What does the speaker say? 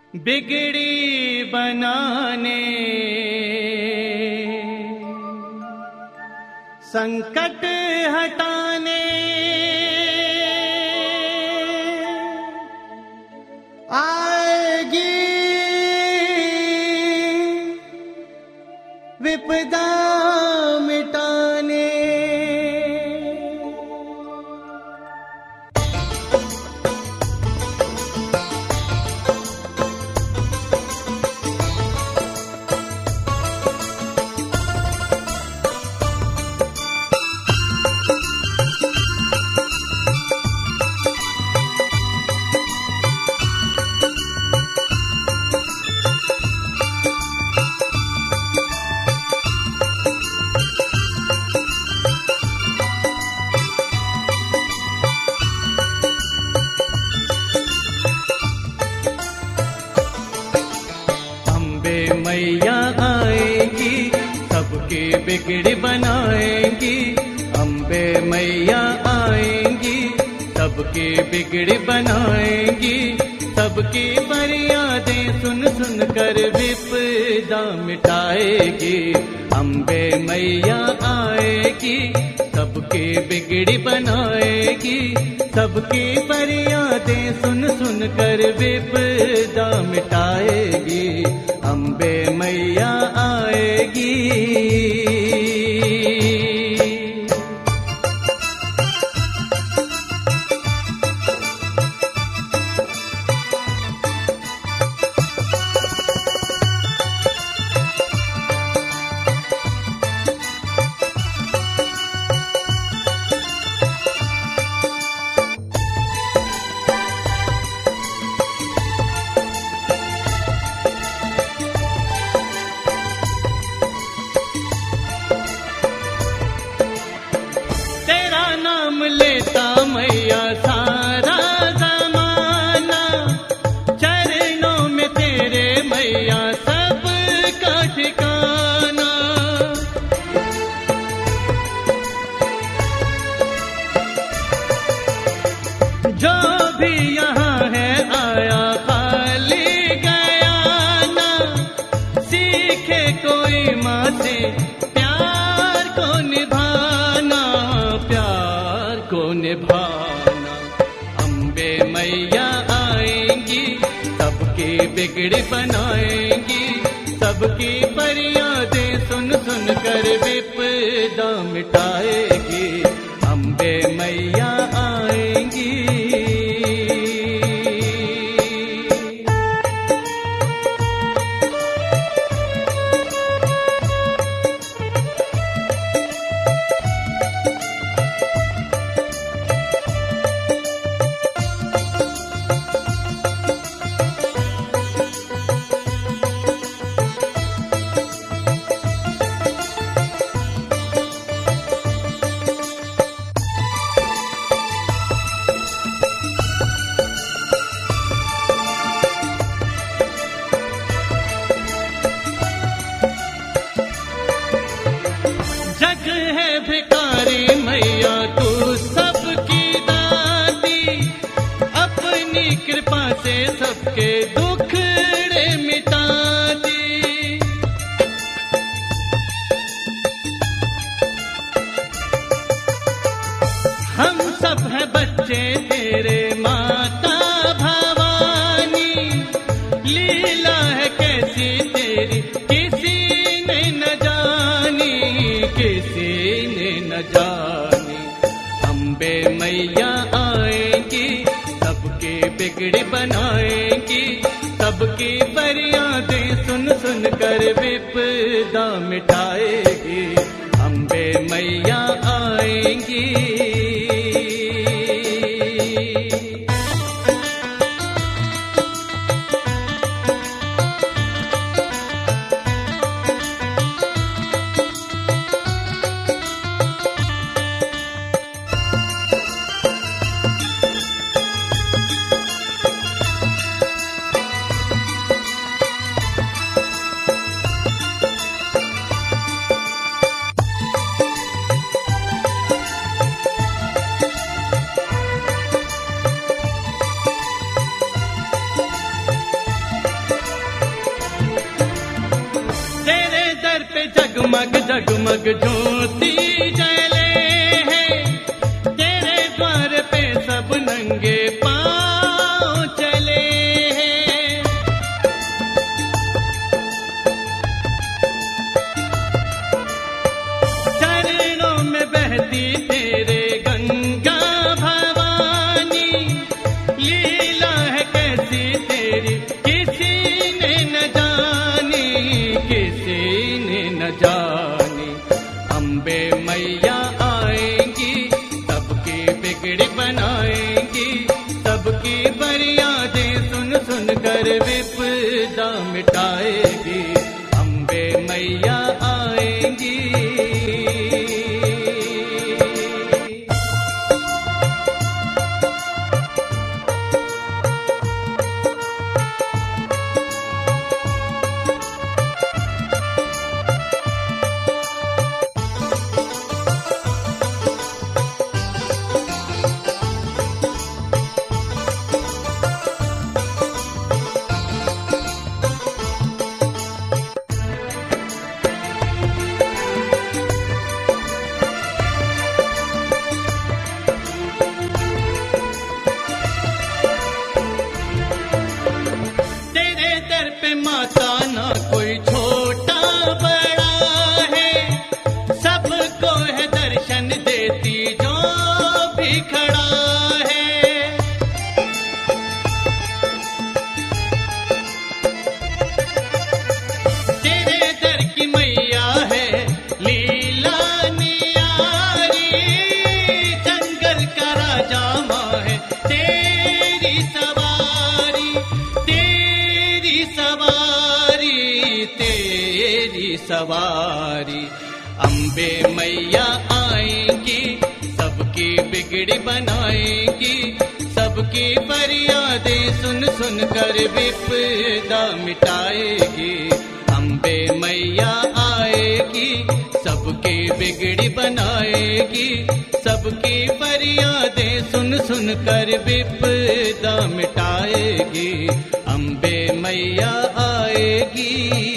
बिगड़ी बनाने, संकट हटाने आएगी विपदा मिटाने। मैया आएगी सबके बिगड़ी बनाएंगी। अम्बे मैया आएंगी सबके बिगड़ी बनाएंगी। सबकी फरियादें सुन सुन कर विपदा मिटाएगी। अम्बे मैया आएगी सबके बिगड़ी बनाएगी। सबकी फरियादें सुन सुन कर विपदा मिटाएगी। अम्बे मैया आएगी। नाम लेता मैया सारा ज़माना, चरणों में तेरे मैया सबका ठिकाना। जो भी यहाँ है आया खाली गया ना। सीखे कोई माँ से प्यार को निभाना, प्यार को निभाना। अम्बे मैया आएंगी सबकी बिगड़ी बनाएंगी। सबकी फरियादें सुन सुन कर विपदा मिटाएगी। अम्बे मैया आएंगी। जग है भिखारी मैया तू सबकी दाती। अपनी कृपा से सबके दुखड़े मिटाती। हम सब है बच्चे तेरे माता भवानी। लीला है कैसी तेरी किसी ने न जानी, किसी ने न जानी। अम्बे मैया आएंगी सबके बिगड़ी बनाएंगी। सबकी फरियादें सुन सुन कर विपदा मिटाएगी। अम्बे मैया आएंगी। जगमग ज्योति जले हैं, तेरे द्वार पे सब नंगे पाँव चले हैं। चरणों में बहती तेरे गंगा भवानी, लीला है कैसी तेरी किसी ने न जानी, किसी ने न जानी। अम्बे मैया आएंगी, सबकी बिगड़ी बनाएंगी, सबकी फरियादें सुन सुन कर विपदा मिटाएगी। अम्बे मैया आएंगी। माता ना कोई छोटा बड़ा है, सबको है दर्शन देती जो भी खड़ा है। तेरे दर की मैया है लीला नियारी, जंगल का राजा माँ है तेरी सवारी, तेरी सवारी, तेरी सवारी। अम्बे मैया आएंगी, सबकी बिगड़ी बनाएंगी, सबकी फरियादें सुन सुन कर विपदा मिटाएगी। अम्बे मैया आएगी, सबकी बिगड़ी बनाएगी, सबकी फरियादें सुन सुन कर विपदा मिटाएगी। अम्बे मैया आएगी।